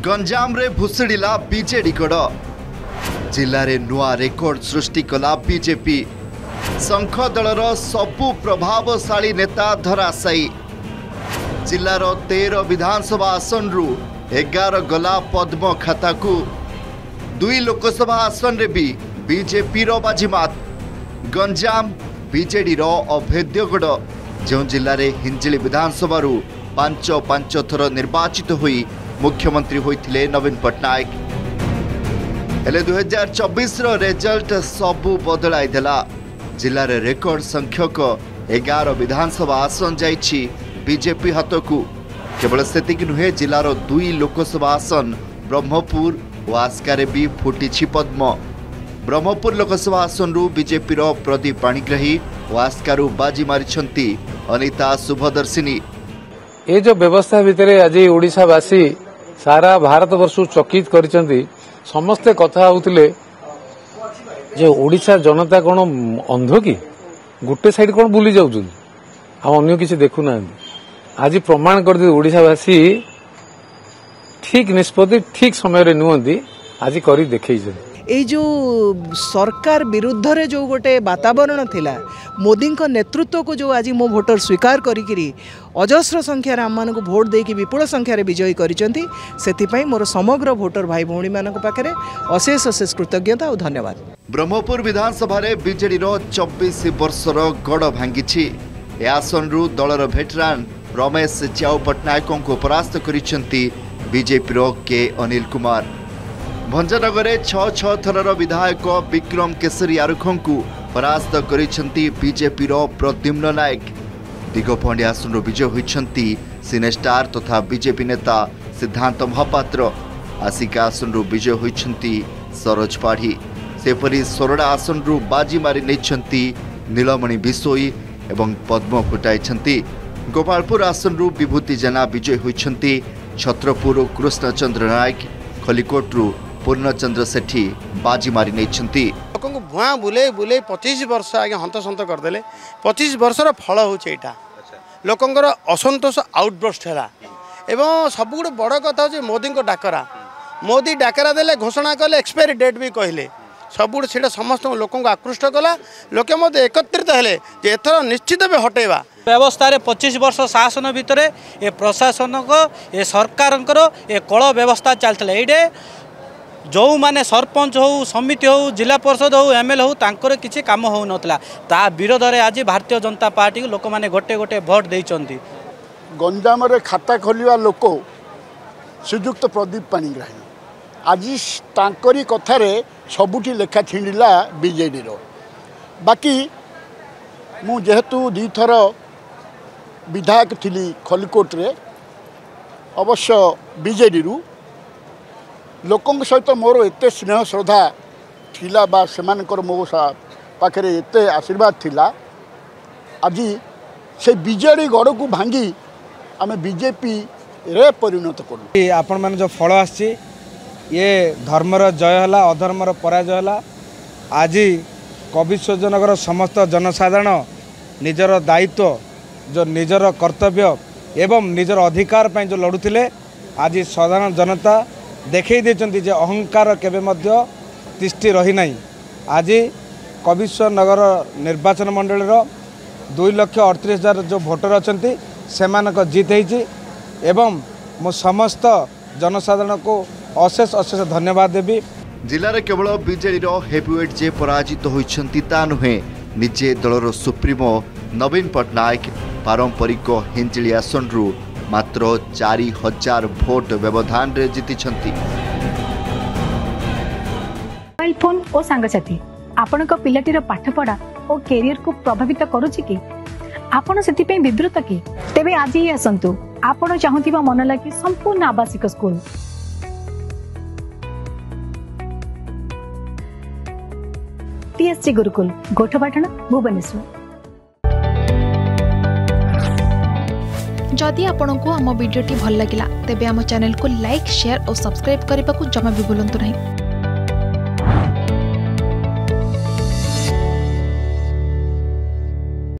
गंजाम रे भुसुड़िला बीजेडी गड़ जिले में नुआ रेकर्ड सृष्टि कला बीजेपी संख दलर सबु प्रभावशाली नेता धराशायी जिलार 13 विधानसभा आसन रु 11 गला पद्म खाता को 2 लोकसभा आसन रे भी बीजेपी रो बाजीमात गंजाम बीजेडी रो अभेद्यगढ़ जो जिले में हिंजिली विधानसभा 5 थर निर्वाचित हुई मुख्यमंत्री होइथिले नवीन पट्टनायक हेले 2024 रो रिजल्ट सबु बदलाई देला जिले में रेकर्ड संख्यक 11 विधानसभा आसन जाइछि बीजेपी हाथ को केवल सेतिक नुहे जिलार 2 लोकसभा आसन ब्रह्मपुर और आस्कारे भी फुटी पद्म ब्रह्मपुर लोकसभा आसन रु बीजेपी रो प्रदीप पाणिग्राही और आस्कारु बाजी मारिछंती अनिता शुभदर्शिनी। ये जो व्यवस्था भितर आज ओडिशावासी सारा भारत वर्ष चकित करिसेंती समस्ते कथा होउतिले जे ओडिशा जनता कोन अंध की गोटे साइड कोन बुली जाउछन आ अन्य किसी देखु ना आज प्रमाण कर दी ओडिशावासी ठीक निष्पत्ति ठीक समय रे नुहंती आज करी देखैछन। ए जो सरकार विरुद्ध रे जो गोटे वातावरण थिला मोदी को नेतृत्व को जो आज मो भोटर स्वीकार करी अजस्र संख्यार आम मान भोट देकी विपुल संख्यार विजयी करिसेंती सेथिपई मोर समग्र भोटर भाई भौणी मानक पाखरे अशेष अशेष कृतज्ञता और धन्यवाद। ब्रह्मपुर विधानसभा रे बीजेडी रो 24 वर्षर गड़ भांगी ए आसन रु दलर भेटरान रमेश च्याऊ पट्टनायक को परास्त करिसेंती बीजेपी रो के अनिल कुमार भंजनगर 6 थरर विधायक विक्रम केसरी आरुखों को परास्त करिसेंती बीजेपी रो प्रद्युम्न नायक दिगपहंडी आसन विजय होइछंती सिनेस्टार तथा बीजेपी नेता सिद्धांत महापात्र आसिका आसन विजय होइछंती सरोज पाढ़ी सेपरी सोरडा आसन बाजी मारी नेछंती नीलमणि बिसोई एवं पद्म फुटाइछंती गोपालपुर आसन विभूति जेना विजय होइछंती छत्रपुर कृष्णचंद्र नायक खलिकोट पूर्णचंद्र सेठी बाजी मारी नेछंती लोक भुआ बुले बुले 25 वर्ष आगे हंतसंत करदे 25 वर्षर फल होटा लोकंर असंतोष आउटब्रस्ट है एवं सब गोटे बड़ कथा हो मोदी को डाकरा मोदी डाकरा देले घोषणा कले एक्सपायरी डेट भी कहले सब से समस्त लोक आकृष्ट कला लोके मत एकत्रित हेले एथर निश्चित भी हटेवा व्यवस्था 25 वर्ष शासन भितर ए प्रशासन को ए सरकार ए कल व्यवस्था चलता ये जो माने सरपंच हो समिति हो जिला परिषद हो एमएलए हो तांकर किसी काम हो नतला ता विरोध में आज भारतीय जनता पार्टी को लोक माने गोटे गोटे भोट देइचंती। गंजाम रे खाता खोलिया लोक श्रीजुक्त प्रदीप पाणिग्राही आज तांकरी कथारे सबुठी लेखा छिंडिला बीजेडी रो बाकी मु जेहेतु 2 थर विधायक थिली खलिकोट रे अवश्य बीजेडी रु लोकों सहित मोर एते स्नेह श्रद्धा थिला बा सेमानकर मो पाखे एते आशीर्वाद थिला आज से बीजेडी गड़ को भांगी आम बीजेपी रे परिणत करूँ। आपण मैंने जो फल आसी ये धर्मर जय है अधर्मर पराजय है आज कविश्वजनगर समस्त जनसाधारण निजर दायित्व जो निजर कर्तव्य एवं निजर अधिकार पर जो लड़ुले आज साधारण जनता देखई देचंती जे अहंकार केबे मध्य तिष्ठि रही नहीं। आज कविश्वनगर निर्वाचन मंडल 2,38,000 जो भोटर अछंती सेमानक जीत होईची एवं मो समस्त जनसाधारण को अशेष अशेष धन्यवाद देवी। जिले में केवल बीजेडी रो हेवीवेट जे पराजित होइछंती ता नुहे निजे दलर सुप्रीमो नवीन पट्टनायक पारंपरिक हिंजिली आसन रु मात्र 4,000 भोट व्यवधान रे जीतिछंती। मोबाइल फोन और सांगसाथी आपन को पिलाटीर पाठपढ़ा और कैरियर को प्रभावित करूछि कि आपन सेति पे विब्रत कि तेबे आज ही आसंतु आपन चाहुतिबा मन लागी संपूर्ण आवासिक स्कूल टीएससी गुरुकुल गोठपाटण भुवनेश्वर। जदि आपंक आम भिडी भल लगा तेब आम चैनल को लाइक शेयर और सब्सक्राइब करने को जमा भी भूलु नहीं।